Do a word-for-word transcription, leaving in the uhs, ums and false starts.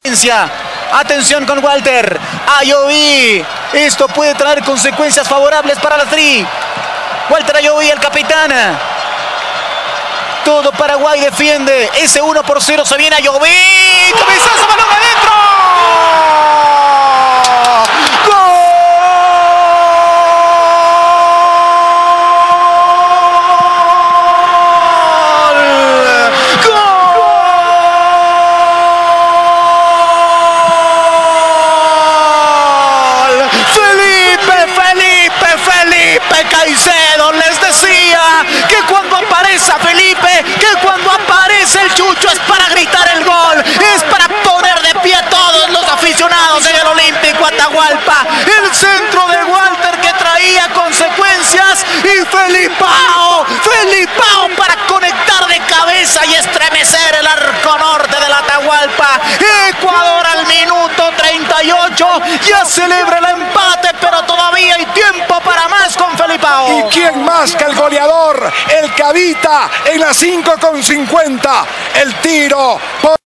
Atención con Walter. Ayoví. Esto puede traer consecuencias favorables para la Tri. Walter Ayoví, el capitán. Todo Paraguay defiende. Ese uno por cero se viene Ayoví. Cabezazo, balón adentro. ¡Gol! Caicedo les decía que cuando aparece Felipe, que cuando aparece el Chucho es para gritar el gol, es para poner de pie a todos los aficionados en el Olímpico Atahualpa. El centro de Walter que traía consecuencias y Felipao, Felipao para conectar de cabeza y estremecer el arco norte del Atahualpa. Ecuador al minuto treinta y ocho ya celebra el empate, pero todavía hay tiempo para más con Felipao. ¿Y quién más que el goleador, el Cavita, en la cinco con cincuenta? El tiro por